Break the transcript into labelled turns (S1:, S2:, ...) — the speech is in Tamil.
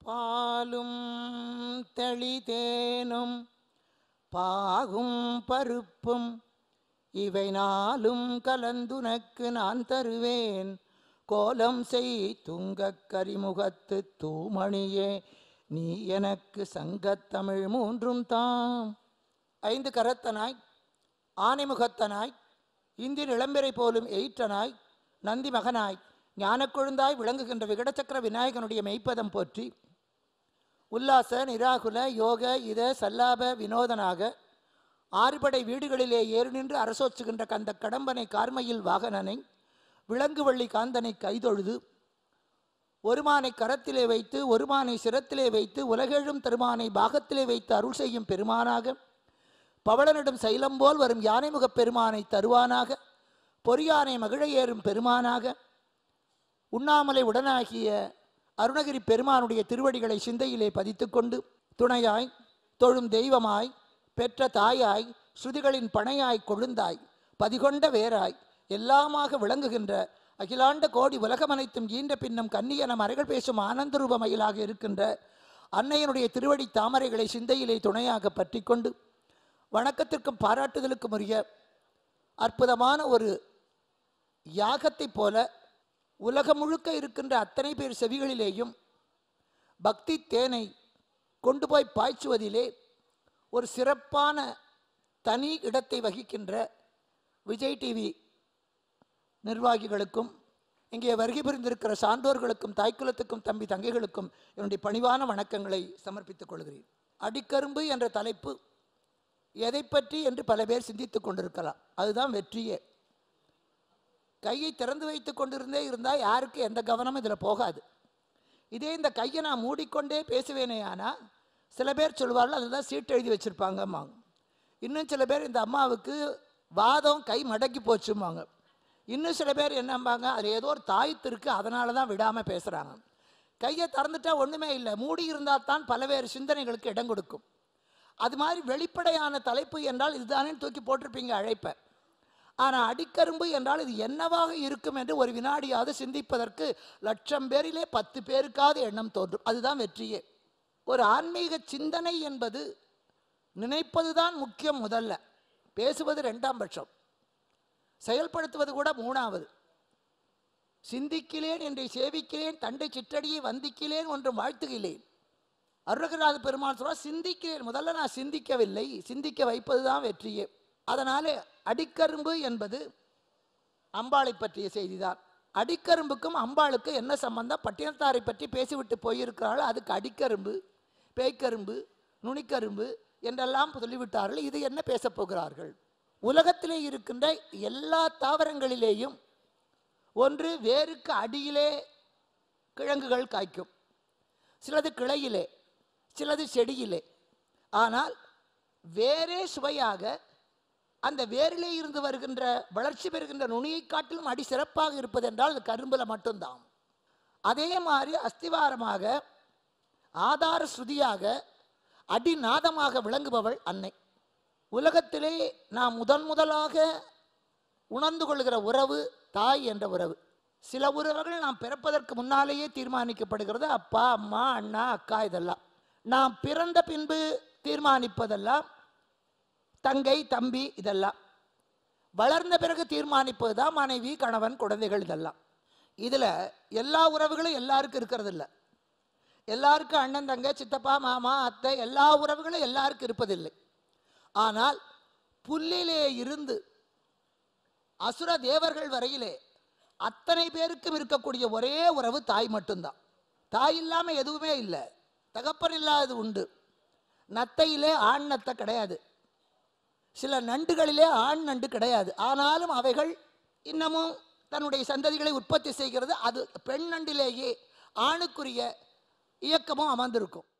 S1: பாலும் தெளிதேனும் பாகும் பருப்பும் இவை நாளும் கலந்துனக்கு நான் தருவேன். கோலம் செய் துங்கக் கரிமுகத்து தூமணியே நீ எனக்கு சங்கத்தமிழ் மூன்றும் தாம். 5 கரத்தனாய் ஆனைமுகத்தனாய் இந்தி இளம்பெறை போலும் எயிற்றனாய் நந்தி மகனாய் ஞானக்கொழுந்தாய் விளங்குகின்ற விகடச்சக்கர விநாயகனுடைய மெய்ப்பதம் போற்றி உல்லாச நிராகுல யோக இத சல்லாப வினோதனாக 6 படை வீடுகளிலே ஏறு நின்று அரசோச்சுகின்ற கந்த கடம்பனை கார்மையில் வாகனனை விலங்குவள்ளி காந்தனை கைதொழுது ஒருமானை கரத்திலே வைத்து ஒருமானை சிரத்திலே வைத்து உலகெழும் திருமானை பாகத்திலே வைத்து அருள் செய்யும் பெருமானாக பவளனிடும் சைலம்போல் வரும் யானைமுகப் பெருமானை தருவானாக பொறியானை மகிழ ஏறும் பெருமானாக உண்ணாமலை உடனாகிய அருணகிரி பெருமானுடைய திருவடிகளை சிந்தையிலே பதித்து கொண்டு துணையாய் தொழும் தெய்வமாய் பெற்ற தாயாய் ஸ்ருதிகளின் பணையாய் கொழுந்தாய் பதிகொண்ட வேராய் எல்லாமாக விளங்குகின்ற அகிலாண்ட கோடி உலகமனைத்தும் ஈன்ற பின்னும் கன்னியனம் அறைகள் பேசும் ஆனந்த ரூபமயிலாக இருக்கின்ற அன்னையனுடைய திருவடி தாமரைகளை சிந்தையிலே துணையாக பற்றி கொண்டு வணக்கத்திற்கும் பாராட்டுதலுக்கும் உரிய அற்புதமான ஒரு யாகத்தை போல உலகம் முழுக்க இருக்கின்ற அத்தனை பேர் செவிகளிலேயும் பக்தி தேனை கொண்டு போய் பாய்ச்சுவதிலே ஒரு சிறப்பான தனி இடத்தை வகிக்கின்ற விஜய் டிவி நிர்வாகிகளுக்கும் இங்கே வருகை புரிந்திருக்கிற சான்றோர்களுக்கும் தாய்க்குலத்துக்கும் தம்பி தங்கைகளுக்கும் என்னுடைய பணிவான வணக்கங்களை சமர்ப்பித்துக் கொள்கிறேன். அடிக்கரும்பு என்ற தலைப்பு எதை பற்றி என்று பல பேர் சிந்தித்துக் கொண்டிருக்கலாம். அதுதான் வெற்றியே. கையை திறந்து வைத்து கொண்டிருந்தே இருந்தால் யாருக்கு எந்த கவனமும் இதில் போகாது. இதே இந்த கையை நான் மூடிக்கொண்டே பேசுவேனே ஆனால் சில பேர் சொல்வார்கள் அதுதான் சீட்டு எழுதி வச்சுருப்பாங்கம்மாங்க. இன்னும் சில பேர் இந்த அம்மாவுக்கு வாதம் கை மடக்கி போச்சும்பாங்க. இன்னும் சில பேர் என்னம்பாங்க அதில் ஏதோ ஒரு தாய்த்து இருக்குது அதனால தான் விடாமல் பேசுகிறாங்க. கையை திறந்துட்டா ஒன்றுமே இல்லை, மூடி இருந்தால் தான் பல்வேறு சிந்தனைகளுக்கு இடம் கொடுக்கும். அது மாதிரி வெளிப்படையான தலைப்பு என்றால் இதுதானே தூக்கி போட்டிருப்பீங்க அழைப்பை. ஆனால் அடிக்கரும்பு என்றால் இது என்னவாக இருக்கும் என்று ஒரு வினாடியாவது சிந்திப்பதற்கு 1,00,000 பேரிலே 10 பேருக்காவது எண்ணம் தோன்றும். அதுதான் வெற்றியே. ஒரு ஆன்மீக சிந்தனை என்பது நினைப்பது தான் முக்கியம். முதல்ல பேசுவது 2ஆம் பட்சம், செயல்படுத்துவது கூட 3வது. சிந்திக்கிறேன் என்று சேவிக்கிறேன் தண்டை சிற்றடியை வந்திக்கிறேன் ஒன்றும் வாழ்த்துகிறேன். அருணகிரிநாத பெருமான் சொல்றார் சிந்திக்கிறேன். முதல்ல நான் சிந்திக்கவில்லை, சிந்திக்க வைப்பது தான் வெற்றியே. அதனாலே அடிக்கரும்பு என்பது அம்பாளை பற்றிய செய்திதான். அடிக்கரும்புக்கும் அம்பாளுக்கும் என்ன சம்பந்தம்? பட்டினத்தாரை பற்றி பேசிவிட்டு போயிருக்கிறாள். அதுக்கு அடிக்கரும்பு, பேய்க்கரும்பு, நுனிக்கரும்பு என்றெல்லாம் சொல்லிவிட்டார்கள். இது என்ன பேசப் போகிறார்கள்? உலகத்திலே இருக்கின்ற எல்லா தாவரங்களிலேயும் ஒன்று வேருக்கு அடியிலே கிழங்குகள் காய்க்கும், சிலது கிளையிலே, சிலது செடியிலே. ஆனால் வேரே சுவையாக அந்த வேரிலே இருந்து வருகின்ற வளர்ச்சி பெறுகின்ற நுனியை காட்டிலும் அடி சிறப்பாக இருப்பது என்றால் அது கரும்புல மட்டும்தான். அதே மாதிரி அஸ்திவாரமாக ஆதார ஸ்ருதியாக அடிநாதமாக விளங்குபவள் அன்னை. உலகத்திலே நாம் முதலாக உணர்ந்து கொள்கிற உறவு தாய் என்ற உறவு. சில உறவுகள் நாம் பிறப்பதற்கு முன்னாலேயே தீர்மானிக்கப்படுகிறது. அப்பா, அம்மா, அண்ணா, அக்கா, இதெல்லாம். நாம் பிறந்த பின்பு தீர்மானிப்பதெல்லாம் தங்கை, தம்பி, இதெல்லாம். வளர்ந்த பிறகு தீர்மானிப்பது தான் மனைவி, கணவன், குழந்தைகள், இதெல்லாம். இதில் எல்லா உறவுகளும் எல்லாருக்கும் இருக்கிறது இல்லை. எல்லாருக்கும் அண்ணன், தங்கை, சித்தப்பா, மாமா, அத்தை எல்லா உறவுகளும் எல்லாருக்கும் இருப்பதில்லை. ஆனால் புல்லிலே இருந்து அசுர தேவர்கள் வரையிலே அத்தனை பேருக்கும் இருக்கக்கூடிய ஒரே உறவு தாய் மட்டும்தான். தாய் இல்லாமல் எதுவுமே இல்லை. தகப்பன் இல்லாதது உண்டு. நத்தையிலே ஆண் நத்தை கிடையாது, சில நண்டுகளிலே ஆண் நண்டு கிடையாது. ஆனாலும் அவைகள் இன்னமும் தன்னுடைய சந்ததிகளை உற்பத்தி செய்கிறது. அது பெண் நண்டிலேயே ஆணுக்குரிய இயக்கமும் அமர்ந்திருக்கும்.